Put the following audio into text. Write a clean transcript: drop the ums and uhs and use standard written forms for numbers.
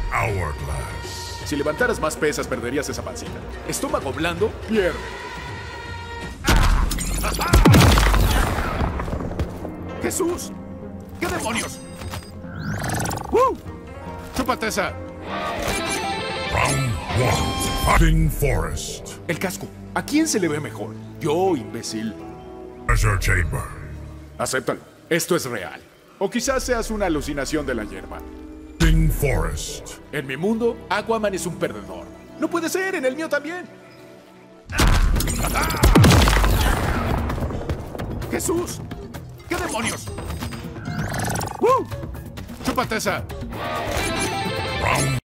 Hourglass. Si levantaras más pesas, perderías esa pancita. Estómago blando, pierde. ¡Jesús! ¿Qué demonios? ¡Chúpate esa! Round 1. Fighting Forest. El casco. ¿A quién se le ve mejor? Yo, imbécil. Treasure Chamber. Acéptalo. Esto es real. O quizás seas una alucinación de la hierba. Fighting Forest. En mi mundo, Aquaman es un perdedor. No puede ser, en el mío también. ¡Jesús! ¿Qué demonios? ¡Chúpate esa! Round